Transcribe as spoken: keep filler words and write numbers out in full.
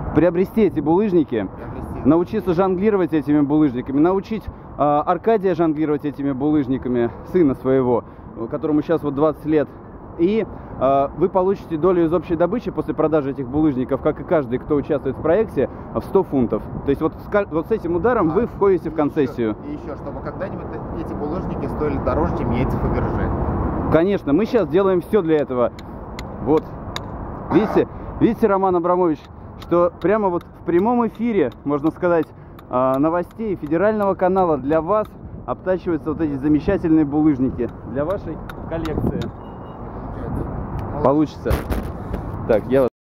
приобрести эти булыжники, приобрести. научиться жонглировать этими булыжниками, научить э, Аркадия жонглировать этими булыжниками, сына своего, которому сейчас вот двадцать лет. И э, вы получите долю из общей добычи после продажи этих булыжников, как и каждый, кто участвует в проекте, в сто фунтов. То есть вот с, вот с этим ударом а, вы входите в концессию. И еще, и еще, чтобы когда-нибудь эти булыжники стоили дороже, чем яйца Фаберже. Конечно, мы сейчас делаем все для этого. Вот, видите, видите, Роман Абрамович, что прямо вот в прямом эфире, можно сказать, новостей федерального канала для вас обтачиваются вот эти замечательные булыжники для вашей коллекции. Получится. Так, я